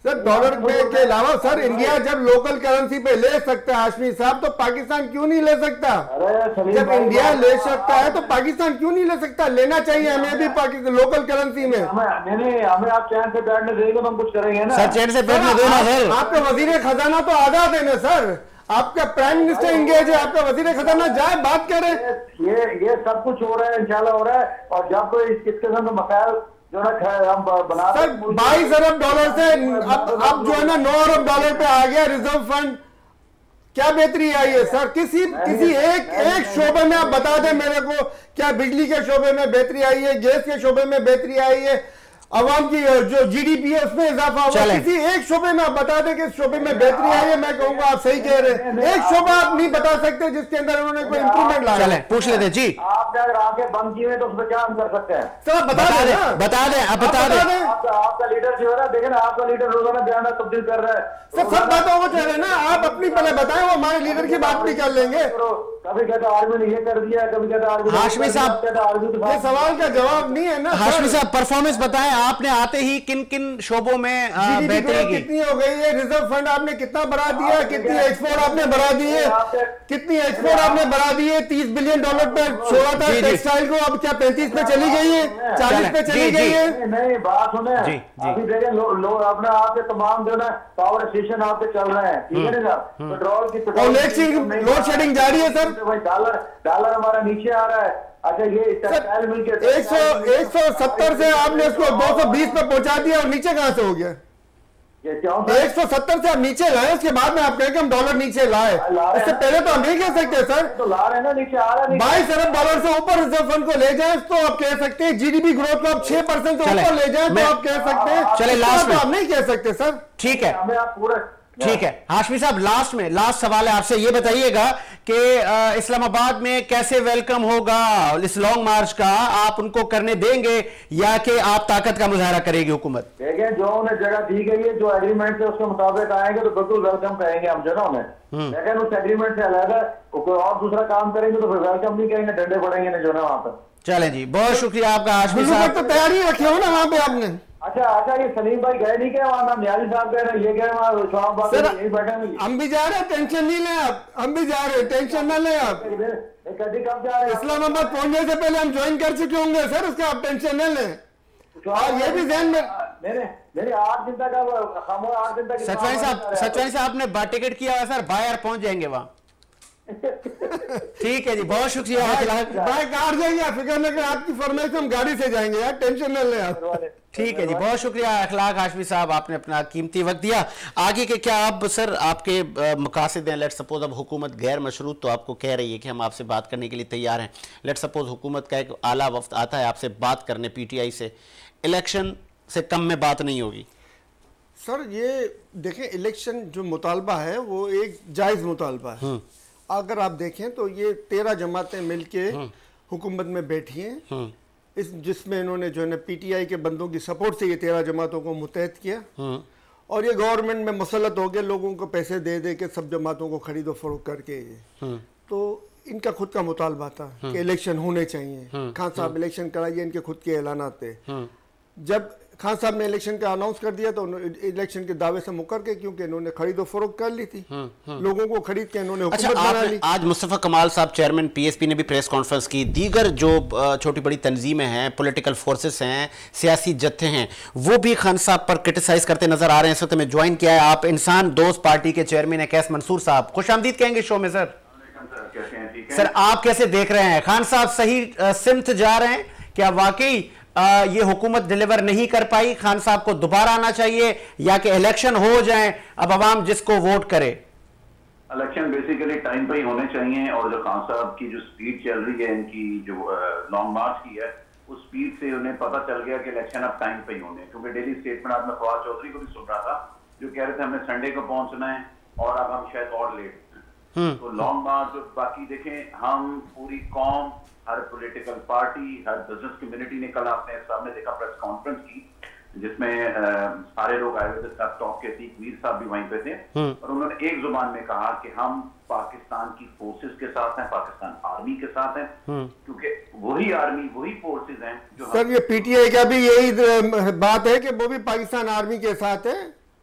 Speaker 3: सर डॉलर के अलावा सर इंडिया जब लोकल करेंसी पे ले सकता है हाशमी साहब, तो पाकिस्तान क्यों नहीं ले सकता? जब इंडिया ले सकता है तो पाकिस्तान क्यों नहीं ले सकता? लेना चाहिए हमें भी पाकिस्तान लोकल करेंसी में।
Speaker 4: हमें आप चैन से बैठने देंगे तो हम कुछ करेंगे ना
Speaker 1: सर, चैन से बैठने देना सर।
Speaker 3: आपका वजीर खजाना तो आजाद है ना सर, आपका प्राइम मिनिस्टर इंगेज है, आपका वजीर खजाना जाए बात करें।
Speaker 4: ये सब कुछ हो रहा है, इंशाल्लाह हो रहा है। और जब तो इस किस्म के मसाइल जो है हम बना
Speaker 3: सर 22 अरब डॉलर से अब जो है ना 9 अरब डॉलर पे आ गया रिजर्व फंड। क्या बेहतरी आई है सर? किसी एक शोबे में आप बता दें मेरे को, क्या बिजली के शोबे में बेहतरी आई है, गैस के शोबे में बेहतरी आई है, अवाम की जो जीडीपी है उसमें इजाफा हुआ? किसी एक शोबे में आप बता दें कि इस शोबे में बेहतरी आई है। मैं कहूंगा आप सही कह रहे हैं, एक शोबा आप नहीं बता सकते जिसके अंदर उन्होंने कोई इंप्रूवमेंट लाया।
Speaker 1: चले पूछ लेते जी।
Speaker 4: आपने अगर आंखें बंद की हुई तो उसमें क्या हम कर सकते हैं?
Speaker 3: सर बता दें,
Speaker 1: आप बता दें।
Speaker 4: आपका लीडर जो है ना, देखे ना आपका लीडर रोजाना बयान तब्दील कर रहा है।
Speaker 3: सर सब बातों को कह रहे हैं ना, आप अपनी पहले बताएं, वो हमारे लीडर की बात भी कर लेंगे।
Speaker 4: कभी कहता आर्मी ने ये कर दिया, कभी कहता आर्मी
Speaker 1: हाशमी साहब,
Speaker 3: ये सवाल का जवाब नहीं है ना।
Speaker 1: हाशमी साहब परफॉर्मेंस बताएं, आपने आते ही किन किन शोबों में बेहतरी की?
Speaker 3: कितनी हो गई है? रिजर्व फंड आपने कितना बढ़ा दिया? कितनी एक्सपोर्ट आपने बढ़ा दी है? कितनी एक्सपोर्ट आपने बढ़ा दी है? 30 बिलियन डॉलर पे छोड़ा था टेक्सटाइल को, अब क्या 35 पे चली गई है, 40 पे चली गई है?
Speaker 4: नहीं बात सुने, अभी देखें लोग अपना आपके तमाम जो है पावर स्टेशन आपके चल रहे हैं, ठीक है ना? पेट्रोल की
Speaker 3: लोड शेडिंग जारी है सर।
Speaker 4: भाई डॉलर हमारा नीचे आ रहा है। अच्छा ये मिलकर
Speaker 3: 170 से आपने इसको 220 पे पहुंचा दिया और नीचे कहां से हो गया? 170 से आप नीचे लाए, उसके बाद में आप कहें कि हम डॉलर नीचे लाए, इससे पहले तो हम नहीं कह सकते सर।
Speaker 4: तो ला रहे ना, नीचे आ रहा है।
Speaker 3: 22 अरब डॉलर से ऊपर रिजर्व फंड को ले जाए तो आप कह सकते हैं। जीडीपी ग्रोथ को आप 6% से ऊपर ले जाए तो आप कह सकते हैं।
Speaker 1: चले लास्ट में
Speaker 3: आप नहीं कह सकते सर।
Speaker 1: ठीक है,
Speaker 4: हमें आप पूरा
Speaker 1: ठीक है। हाशमी साहब लास्ट सवाल है आपसे, ये बताइएगा कि इस्लामाबाद में कैसे वेलकम होगा इस लॉन्ग मार्च का? आप उनको करने देंगे या कि आप ताकत का मुजाहरा करेगी हुकूमत?
Speaker 4: देखिए जो उन्हें जगह दी गई है, जो एग्रीमेंट है उसके मुताबिक आएंगे तो बिल्कुल वेलकम करेंगे हम जो ना उन्हें। लेकिन उस एग्रीमेंट से अलग है, कोई और दूसरा काम करेंगे तो फिर वेलकम नहीं करेंगे, डंडे पड़ेंगे ना जो ना वहां पर।
Speaker 1: चले जी, बहुत शुक्रिया आपका हाशमी साहब।
Speaker 3: तो तैयारी रखे हो ना वहां पे आपने?
Speaker 4: अच्छा ये सलीम भाई गए नहीं क्या वहाँ? न्याजी साहब गए ना, ये गए वहाँ यही बैठे।
Speaker 3: हम भी जा रहे हैं, टेंशन नहीं लें आप। हम भी जा रहे हैं, टेंशन ना लें आप।
Speaker 4: कभी कब जा रहे हैं?
Speaker 3: इस्लामाबाद पहुंचने से पहले हम ज्वाइन कर चुके होंगे सर, उसका आप टेंशन न लें। और ये भी ध्यान में
Speaker 4: मेरे 8 दिन तक 8 दिन तक
Speaker 1: सचवानी साहब आपने टिकट किया हुआ सर, बाहर पहुंच जाएंगे वहाँ। ठीक है जी, बहुत शुक्रिया।
Speaker 3: बाय कार जाएंगे, फिक्र न करें, आपकी फरमाइश हम गाड़ी से जाएंगे यार, टेंशन न लें आप।
Speaker 1: ठीक है जी, बहुत शुक्रिया अखलाक हाशमी साहब, आपने अपना कीमती वक्त दिया। आगे के क्या आप सर आपके मकासद हैं? लेट सपोज अब हुकूमत गैर मशरूत तो आपको कह रही है कि हम आपसे बात करने के लिए तैयार हैं। लेट सपोज हुकूमत का एक आला वफ्द आता है आपसे बात करने पीटीआई से, इलेक्शन से कम में बात नहीं होगी?
Speaker 3: सर ये देखें, इलेक्शन जो मुतालबा है वो एक जायज़ मुतालबा है। अगर आप देखें तो ये 13 जमातें मिलके हुकूमत में बैठी हैं, इस जिसमें इन्होंने जो है ना पीटीआई के बंदों की सपोर्ट से ये 13 जमातों को मुतहद किया और ये गवर्नमेंट में मुसल्लत हो गए, लोगों को पैसे दे दे के सब जमातों को खरीदो फरोख्त करके। तो इनका खुद का मुतालबा था कि इलेक्शन होने चाहिए। खान साहब इलेक्शन कराइए, इनके खुद के ऐलानात थे। जब खान साहब ने इलेक्शन का अनाउंस कर दिया तो इलेक्शन के दावे से मुकर के, क्योंकि इन्होंने खरीदो फरोख्त कर ली थी, लोगों को खरीद के इन्होंने हुकूमत बना ली।
Speaker 1: आज मुस्तफा कमाल साहब चेयरमैन पीएसपी ने भी प्रेस कॉन्फ्रेंस की, दीगर जो छोटी बड़ी तंजीमें हैं, पॉलिटिकल फोर्सेस हैं, सियासी जत्थे हैं, वो भी खान साहब पर क्रिटिसाइज करते नजर आ रहे हैं। इस वक्त में ज्वाइन किया है आप इंसान दोस्त पार्टी के चेयरमैन है कैस मंसूर साहब, खुशामदीद कहेंगे शो में। सर आप कैसे देख रहे हैं, खान साहब सही सिमत जा रहे हैं? क्या वाकई ये हुकूमत डिलीवर नहीं कर पाई, खान साहब को दोबारा आना चाहिए या कि इलेक्शन हो जाए, अब अवाम जिसको वोट करे?
Speaker 5: इलेक्शन बेसिकली टाइम पे ही होने चाहिए और जो खान साहब की जो स्पीड चल रही है, इनकी जो लॉन्ग मार्च की है, उस स्पीड से उन्हें पता चल गया कि इलेक्शन अब टाइम पे ही होने। क्योंकि डेली स्टेटमेंट आज मैं फवाद चौधरी को भी सुन रहा था जो कह रहे थे हमें संडे को पहुंचना है और अब हम शायद और लेट। तो लॉन्ग मार्च बाकी देखें, हम पूरी कौम, हर पॉलिटिकल पार्टी, हर बिजनेस कम्युनिटी ने कल आपने सामने देखा प्रेस कॉन्फ्रेंस की जिसमें सारे लोग आए हुए थे, सब टॉप के अतीक मीर साहब भी वहीं पे थे और उन्होंने एक जुबान में कहा कि हम पाकिस्तान की फोर्सेस के साथ हैं, पाकिस्तान आर्मी के साथ हैं, क्योंकि वही आर्मी वही फोर्सेस हैं जो।
Speaker 3: सर ये पीटीआई का भी यही बात है कि वो भी पाकिस्तान आर्मी के साथ है,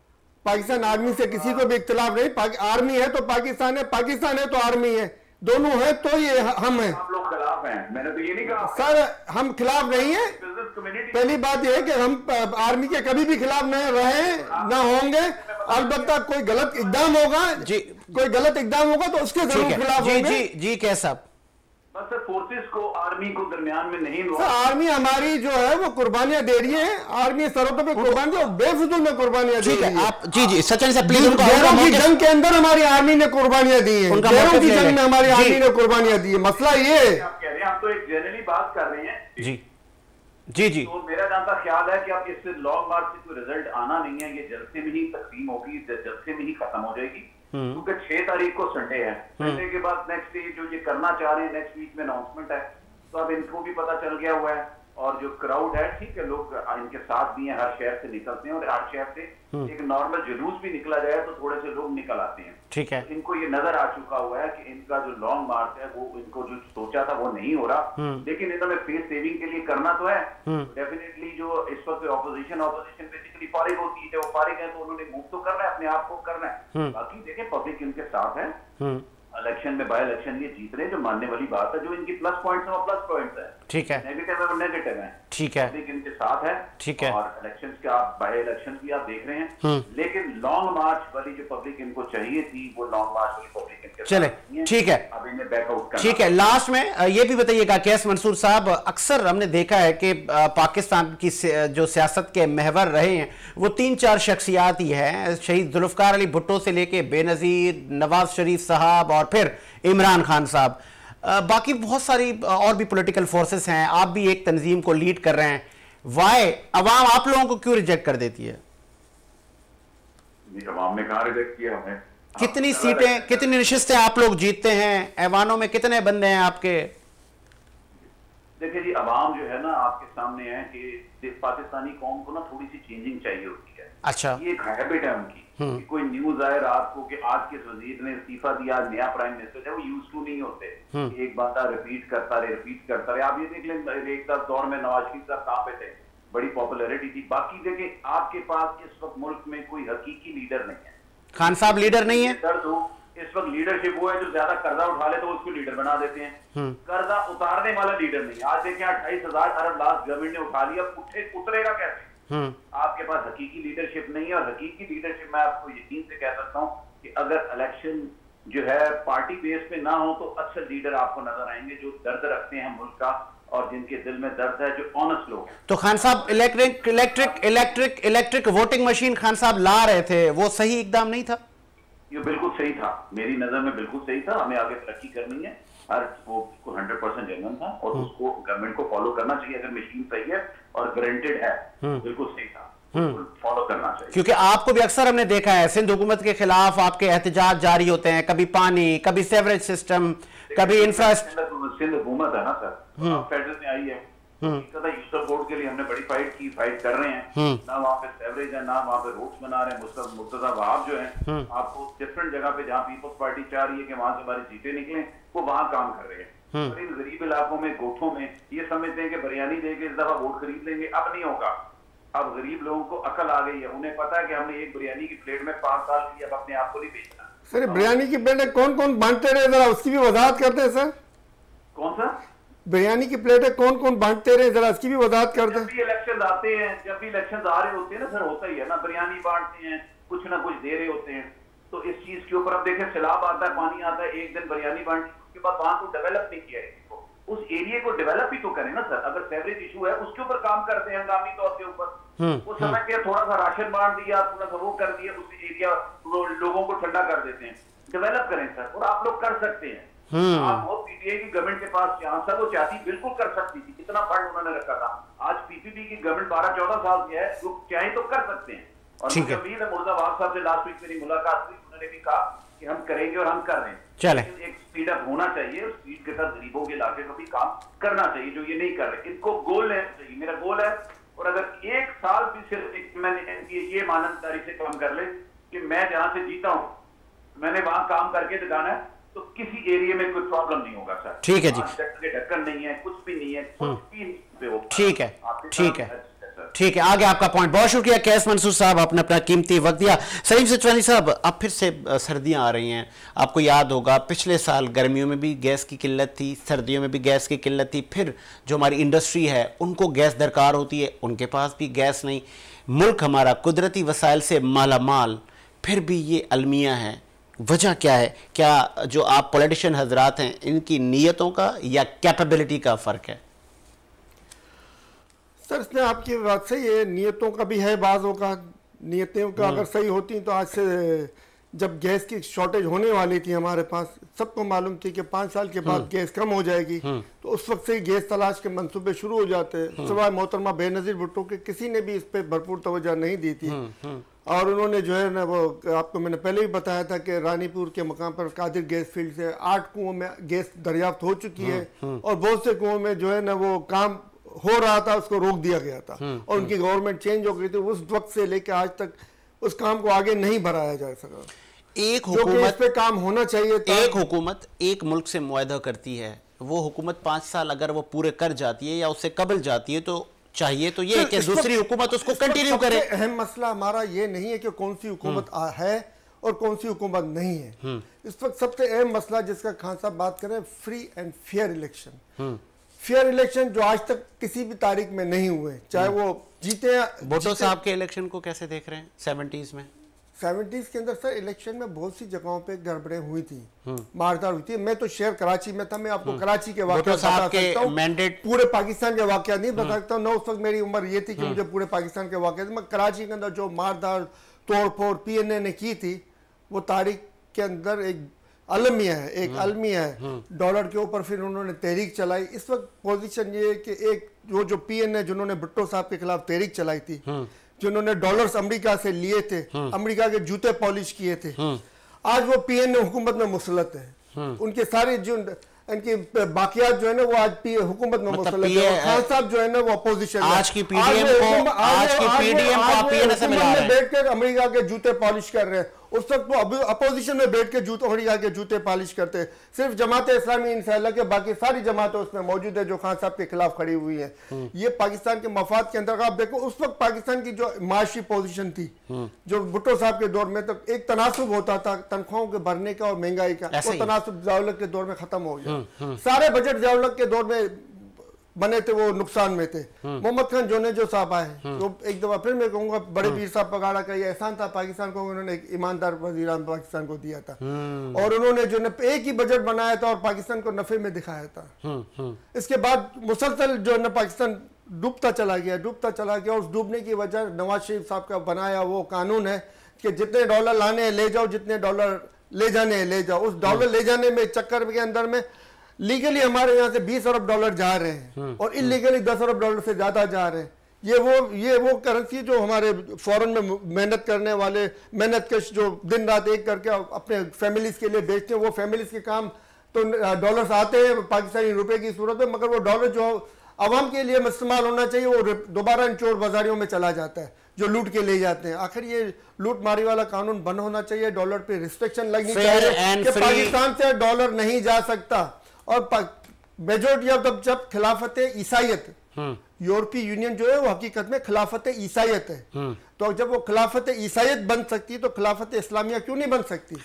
Speaker 3: पाकिस्तान आर्मी से किसी को भी इख्तिलाफ नहीं। आर्मी है तो पाकिस्तान है तो आर्मी है, दोनों है तो ये हम हैं।
Speaker 5: आप लोग खिलाफ हैं, मैंने तो ये नहीं कहा
Speaker 3: सर, हम खिलाफ नहीं है। पहली बात यह है कि हम आर्मी के कभी भी खिलाफ नहीं रहे ना होंगे। अलबत्ता कोई गलत इकदाम होगा जी, कोई गलत इकदाम होगा तो उसके जरूर खिलाफ होंगे।
Speaker 1: जी कैसा
Speaker 5: बस सर, फोर्सेस को आर्मी को दरमियान में नहीं
Speaker 3: सर, आर्मी हमारी जो है वो कुर्बानियां दे रही है। आर्मी सरहदों पे कुर्बानी और बेफिजूल में कुर्बानियां दे रही है।
Speaker 1: आप जी सचिन से प्लीज,
Speaker 3: गैरों की जंग के अंदर हमारी आर्मी ने कुर्बानियां दी है, गैरों की जंग में हमारी आर्मी ने कुर्बानियां दी है। मसला ये है,
Speaker 5: आप कह रहे हैं, हम तो एक जनरली बात कर रहे हैं
Speaker 1: जी।
Speaker 5: तो मेरा जानता ख्याल है कि अब इससे लॉन्ग मार्च से कोई रिजल्ट आना नहीं है, ये जलसे में ही तकसीम होगी, जलसे में ही खत्म हो जाएगी, क्योंकि 6 तारीख को संडे है। संडे के बाद नेक्स्ट डे जो ये करना चाह रहे हैं, नेक्स्ट वीक में अनाउंसमेंट है, तो अब इनको भी पता चल गया हुआ है। और जो क्राउड है, ठीक है, लोग इनके साथ भी हैं, हर शहर से निकलते हैं, और हर शहर से एक नॉर्मल जुलूस भी निकला जाए तो थोड़े से लोग निकल आते हैं।
Speaker 1: ठीक है,
Speaker 5: इनको ये नजर आ चुका हुआ है कि इनका जो लॉन्ग मार्च है वो इनको जो सोचा था वो नहीं हो रहा, लेकिन इन्होंने फेस सेविंग के लिए करना तो है। डेफिनेटली जो इस वक्त ऑपोजिशन बेसिकली फारिग होती है, वो फारिग है तो उन्होंने मूव तो करना है, अपने आप को करना है। बाकी देखें, पब्लिक इनके साथ है, इलेक्शन में बाय इलेक्शन ये जीत रहे हैं, जो मानने वाली बात है। जो इनकी प्लस पॉइंट्स है वो प्लस पॉइंट्स है,
Speaker 1: ठीक है,
Speaker 5: नेगेटिव है वो नेगेटिव है,
Speaker 1: ठीक है,
Speaker 5: पब्लिक इनके साथ है,
Speaker 1: ठीक है।
Speaker 5: और इलेक्शंस के आप बाय इलेक्शन भी आप देख रहे हैं, लेकिन लॉन्ग मार्च वाली जो पब्लिक इनको चाहिए थी वो लॉन्ग मार्च वाली पब्लिक इनके
Speaker 1: चले, ठीक है,
Speaker 5: अब इन्हें बैकआउट करना।
Speaker 1: ठीक है। लास्ट में ये भी बताइएगा कैस मंसूर साहब, अक्सर हमने देखा है कि पाकिस्तान की जो सियासत के महवर रहे हैं वो 3-4 शख्सियात ही हैं, शहीद जुल्फकार अली भुट्टो से लेके बेनजीर, नवाज शरीफ साहब और फिर इमरान खान साहब। बाकी बहुत सारी और भी पॉलिटिकल फोर्सेस हैं, आप भी एक तंजीम को लीड कर रहे हैं। वाई अवाम आप लोगों को क्यों रिजेक्ट कर देती है?
Speaker 5: अवाम ने कहा रिजेक्ट किया है?
Speaker 1: कितनी सीटें, कितनी नशिस्तें आप लोग जीतते हैं? ऐवानों में कितने बंदे हैं आपके?
Speaker 5: देखिए जी, अवाम जो है ना आपके सामने है कि पाकिस्तानी कौम को ना थोड़ी सी चेंजिंग चाहिए होती है।
Speaker 1: अच्छा, ये
Speaker 5: एक हैबिट है उनकी कि कोई न्यूज आए रात को कि आज के वजीर ने इस्तीफा दिया, नया प्राइम मिनिस्टर है, वो यूज टू नहीं होते। एक बंदा रिपीट करता रहे। आप ये देख लें, एक दौर में नवाज शरीफ साहब कहाँ पे थे, बड़ी पॉपुलैरिटी थी। बाकी देखें, आपके पास इस वक्त मुल्क में कोई हकीकी लीडर नहीं है।
Speaker 1: खान साहब लीडर नहीं है।
Speaker 5: दर्द हो, इस वक्त लीडरशिप वो है जो ज्यादा कर्जा उठा ले तो उसको लीडर बना देते हैं। कर्जा उतारने वाला लीडर नहीं। आज देखें 28,000 अरब लाख गवर्नमेंट ने उठा लिया, उतरेगा कैसे? आपके पास हकीकी लीडरशिप नहीं है। और हकीकी लीडरशिप मैं आपको यकीन से कह सकता हूँ कि अगर इलेक्शन जो है पार्टी बेस पे ना हो तो अक्सर लीडर आपको नजर आएंगे जो दर्द रखते हैं मुल्क का और जिनके दिल में दर्द है, जो ऑनेस्ट लोग हैं।
Speaker 1: तो खान साहब इलेक्ट्रिक वोटिंग मशीन खान साहब ला रहे थे, वो सही इकदाम नहीं था?
Speaker 5: ये बिल्कुल सही था, मेरी नजर में बिल्कुल सही था। हमें आगे तरक्की करनी है, हर वो 100% जेन्युइन था और उसको गवर्नमेंट को फॉलो करना चाहिए। अगर मशीन सही है और गारंटेड है, बिल्कुल सही था, फॉलो करना चाहिए।
Speaker 1: क्योंकि आपको भी अक्सर हमने देखा है सिंध हुकूमत के खिलाफ आपके एहतजाज जारी होते हैं, कभी पानी, कभी सेवरेज सिस्टम, कभी इंफ्रास्ट्रक्चर।
Speaker 5: सिंध हुकूमत है ना सर, फेडरल में आई है, यूसुफ बोर्ड के लिए हमने बड़ी फाइट कर रहे हैं ना। वहाँ पे सेवरेज है, ना वहाँ पे रोड्स बना रहे हैं। मुर्तजा वहाब जो है, आपको डिफरेंट जगह पे जहाँ पीपल्स पार्टी चाह रही है कि वहां से हमारी सीटें निकले, वो वहां काम कर रहे हैं। और इन गरीब इलाकों में, गोठों में ये समझते हैं कि बिरयानी देके इस दफा वोट खरीद लेंगे। अब नहीं होगा। अब गरीब लोगों को अकल आ गई है, उन्हें पता है कि हमने एक बिरयानी की प्लेट में 5 साल की, अब अपने आप को नहीं बेचना।
Speaker 3: सर, बिरयानी की प्लेटें कौन कौन बांटते रहे, जरा उसकी भी वजाहत करते हैं सर।
Speaker 5: कौन सा
Speaker 3: बिरयानी की प्लेटें कौन कौन बांटते रहे, जरा इसकी भी वजाहत करते हैं।
Speaker 5: जब भी इलेक्शन आते हैं, जब भी इलेक्शन आ रहे होते हैं ना सर, होता ही है ना, बिरयानी बांटते हैं, कुछ ना कुछ दे रहे होते हैं। तो इस चीज के ऊपर अब देखें, सैलाब आता है, पानी आता है, एक दिन बिरयानी बांटी, उसके बाद वहां को डेवलप नहीं किया है। उस एरिया को डेवलप ही तो करें ना सर। अगर सेवरेज इशू है उसके ऊपर काम करते हैं हंगामी तौर के ऊपर। उस समय पे थोड़ा सा राशन बांट दिया, थोड़ा सा वो कर दिया, उस एरिया लोगों को ठंडा कर देते हैं। डेवलप करें सर, और आप लोग कर सकते हैं। आप वो पीटीआई की गवर्नमेंट के पास चांस है, वो चाहती बिल्कुल कर सकती थी। कितना फंड उन्होंने रखा था। आज पीपीपी की गवर्नमेंट 12-14 साल की है, वो चाहे तो कर सकते हैं। और मुझे उम्मीद है, मुर्तजा वहाब साहब से लास्ट वीक मेरी मुलाकात हुई, उन्होंने भी कहा कि हम करेंगे और हम कर रहे हैं।
Speaker 1: चले,
Speaker 5: एक स्पीड अप होना चाहिए, स्पीड के साथ गरीबों के इलाके को भी काम करना चाहिए, जो ये नहीं कर रहे। इनको गोल है, मेरा गोल है। और अगर एक साल भी सिर्फ मैंने ये मानदारी से काम कर ले कि मैं जहां से जीता हूं, मैंने वहां काम करके दिखाना है, तो किसी एरिया में कोई प्रॉब्लम नहीं होगा सर।
Speaker 1: ठीक है जी,
Speaker 5: ढक्कन नहीं है, कुछ भी नहीं है, कुछ भी नहीं।
Speaker 1: ठीक है, ठीक है। ठीक है, आगे आपका पॉइंट। बहुत शुक्रिया कैस मंसूर साहब, आपने अपना कीमती वक्त दिया। सलीम सिचवानी साहब, अब फिर से सर्दियां आ रही हैं, आपको याद होगा पिछले साल गर्मियों में भी गैस की किल्लत थी, सर्दियों में भी गैस की किल्लत थी। फिर जो हमारी इंडस्ट्री है उनको गैस दरकार होती है, उनके पास भी गैस नहीं। मुल्क हमारा कुदरती वसाइल से माला माल, फिर भी ये अलमिया है। वजह क्या है? क्या जो आप पॉलिटिशियन हजरात हैं इनकी नीयतों का या कैपेबिलिटी का फ़र्क है?
Speaker 3: सर, इसमें आपकी बात सही है, नीयतों का भी है। बाज़ों का नीयतें का अगर सही होती तो आज से जब गैस की शॉर्टेज होने वाली थी हमारे पास, सबको मालूम थी कि 5 साल के बाद गैस कम हो जाएगी, तो उस वक्त से ही गैस तलाश के मंसूबे शुरू हो जाते। सिवाय मोहतरमा बेनज़ीर भुट्टो के किसी ने भी इस पर भरपूर तवज्जो नहीं दी थी। और उन्होंने जो है ना, वो आपको मैंने पहले ही बताया था कि रानीपुर के मकाम पर कादिर गैस फील्ड से 8 कुओं में गैस दरियाफ्त हो चुकी है, और बहुत से कुओं में जो है ना वो काम हो रहा था, उसको रोक दिया गया था, और उनकी गवर्नमेंट चेंज हो गई थी। उस वक्त से लेकर आज तक उस काम को आगे नहीं बढ़ाया जा सका।
Speaker 1: एक हुकूमत
Speaker 3: पे काम होना चाहिए था।
Speaker 1: एक हुकूमत एक मुल्क से मुआहदा करती है, वो हुकूमत 5 साल अगर वो पूरे कर जाती है या उससे कबल जाती है तो चाहिए तो ये कि दूसरी हुकूमत उसको कंटिन्यू करे।
Speaker 3: अहम मसला हमारा ये नहीं है कि कौन सी हुकूमत है और कौन सी हुकूमत नहीं है। इस वक्त सबसे अहम मसला जिसका खान साहब बात करें, free and fair election. Fair election जो आज तक किसी भी तारीख में नहीं हुए, चाहे वो जीते।
Speaker 1: भुट्टो साहब के इलेक्शन को कैसे देख रहे हैं? 70s में
Speaker 3: 70s के अंदर सर इलेक्शन में बहुत सी जगहों पे गड़बड़ें हुई थी, मारधाड़ हुई थी। मैं तो शहर कराची में था, मैं आपको कराची के वाक़या बता सकता हूं, मैंडेट पूरे पाकिस्तान के वाक़या नहीं बता सकता हूं। उस वक्त मेरी उम्र ये थी कि मुझे पूरे पाकिस्तान के वाक़या, मैं कराची के अंदर जो मारधाड़ तोड़फोड़ PNA ने की थी, वो तारीख के अंदर एक अलमिया है, एक अलमिया है। डॉलर के ऊपर फिर उन्होंने तहरीक चलाई। इस वक्त पोजीशन ये है कि एक जो PNA जिन्होंने भुट्टो साहब के खिलाफ तहरीक चलाई थी, जिन्होंने डॉलर्स अमेरिका से लिए थे, अमेरिका के जूते पॉलिश किए थे, आज वो PNA हुकूमत में मुसलत है। उनके सारे जो इनकी बाकियात जो है ना वो आज हुकूमत में मुसलत है। खान साहब जो है ना वो अपोजिशन
Speaker 1: आज की PDM को PNA से मिला रहे हैं,
Speaker 3: बैठकर अमेरिका के जूते पॉलिश कर रहे हैं। उस वक्त वो अपोजिशन में बैठ के अमेरिका के जूते पॉलिश करते हैं। सिर्फ जमात इस्लामी इंशाअल्लाह के बाकी सारी जमातें उसमें मौजूद है जो खान साहब के खिलाफ खड़ी हुई है। ये पाकिस्तान के मफाद के अंदर आप देखो, उस वक्त पाकिस्तान की जो माशी पोजीशन थी, जो भुट्टो साहब के दौर में, तो एक तनासुब होता था तनख्वाहों के भरने का और महंगाई का, वो तनासुब ज़िया-उल-हक के दौर में खत्म हो गया। सारे बजट ज़िया-उल-हक के दौर में बने थे, वो नुकसान में थे। मोहम्मद खान जो साहब आए, तो एक दफा फिर मैं कहूंगा बड़े पीर साहब पगाड़ा का ये एहसान था पाकिस्तान को, उन्होंने एक ईमानदार वज़ीर पाकिस्तान को दिया था, और उन्होंने जो एक ही बजट बनाया था और पाकिस्तान को नफे में दिखाया था। इसके बाद मुसलसल जो है पाकिस्तान डूबता चला गया, और उस डूबने की वजह नवाज शरीफ साहब का बनाया वो कानून है कि जितने डॉलर लाने ले जाओ, जितने डॉलर ले जाने ले जाओ। उस डॉलर ले जाने में चक्कर के अंदर में लीगली हमारे यहाँ से 20 अरब डॉलर जा रहे हैं और इलीगली 10 अरब डॉलर से ज्यादा जा रहे हैं। ये वो करेंसी जो हमारे फॉरेन में मेहनत करने वाले मेहनतकश जो दिन रात एक करके अपने फैमिलीज के लिए बेचते हैं, वो फैमिलीज के काम तो डॉलर्स आते हैं पाकिस्तानी रुपए की सूरत में, मगर वो डॉलर जो आवाम के लिए इस्तेमाल होना चाहिए वो दोबारा इन चोर बाजारियों में चला जाता है जो लूट के ले जाते हैं। आखिर ये लूट मारी वाला कानून बंद होना चाहिए, डॉलर पे रिस्ट्रिक्शन लगनी चाहिए कि पाकिस्तान से डॉलर नहीं जा सकता। और मेजोरिटी ऑफ जब खिलाफत ईसाइयत, यूरोपीय यूनियन जो है वो हकीकत में खिलाफत ईसाइयत है, तो जब वो खिलाफत ईसाइयत बन सकती है तो खिलाफत इस्लामिया क्यों नहीं बन सकती?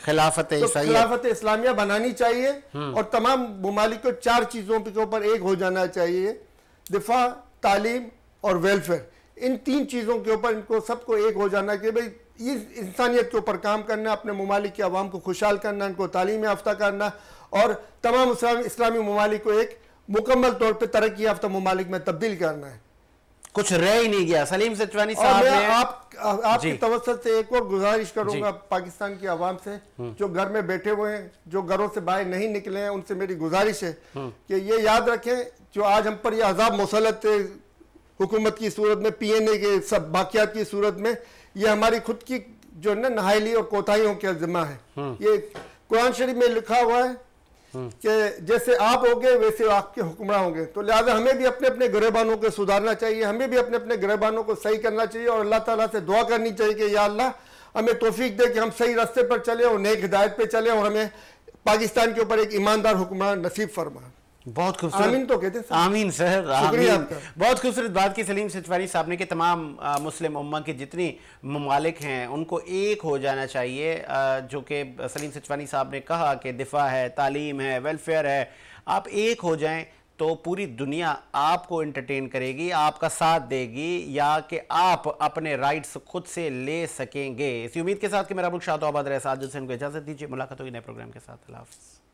Speaker 3: खिलाफत इस्लामिया बनानी चाहिए और तमाम मुमालिक को 4 चीजों के ऊपर एक हो जाना चाहिए, दिफा, तालीम और वेलफेयर। इन 3 चीजों के ऊपर इनको सबको एक हो जाना कि भाई इस इंसानियत के ऊपर काम करना, अपने मुमालिक के अवाम को खुशहाल करना, इनको तालीम याफ्ता करना और तमाम इस्लामी मुमालिक को एक मुकम्मल तौर पे तरक्की याफ्ता मुमालिक में तब्दील करना है।
Speaker 1: कुछ रह ही नहीं गया। सलीम सिचवानी साहब ने
Speaker 3: आपकी तवज्जो से एक और गुजारिश करूंगा पाकिस्तान की आवाम से, जो घर में बैठे हुए हैं, जो घरों से बाहर नहीं निकले हैं, उनसे मेरी गुजारिश है कि ये याद रखें जो आज हम पर यह अजाब मुसल्लत है हुकूमत की सूरत में, PNA के सब बाकियात की सूरत में, ये हमारी खुद की जो है ना नाहली और कोताहियों का जिम्मा है। ये कुरान शरीफ में लिखा हुआ है कि जैसे आप होंगे वैसे आपके हुक्मरान होंगे, तो लिहाजा हमें भी अपने अपने गिरबानों को सुधारना चाहिए, हमें भी अपने अपने गिरबानों को सही करना चाहिए और अल्लाह ताला से दुआ करनी चाहिए कि या अल्लाह हमें तौफीक दे कि हम सही रास्ते पर चले और नेक हिदायत पे चले और हमें पाकिस्तान के ऊपर एक ईमानदार हुक्मरान नसीब फरमा।
Speaker 1: बहुत खूबसूरत,
Speaker 3: आमीन तो कहते हैं।
Speaker 1: आमीन सर,
Speaker 3: शुक्रिया
Speaker 1: आमीन।
Speaker 3: आपका।
Speaker 1: बहुत खूबसूरत बात की सलीम सिचवानी साहब ने कि तमाम मुस्लिम उम्मा की जितनी ममालिक हैं उनको एक हो जाना चाहिए, जो कि सलीम सिचवानी साहब ने कहा कि दिफा है, तालीम है, वेलफेयर है, आप एक हो जाएं तो पूरी दुनिया आपको एंटरटेन करेगी, आपका साथ देगी, या कि आप अपने राइट्स खुद से ले सकेंगे। इसी उम्मीद के साथ कि मेरा मुल्क शाद आबाद रहे, साथ को इजाज़त दीजिए। मुलाकात होगी नए प्रोग्राम के साथ। अल्लाह हाफ़िज़।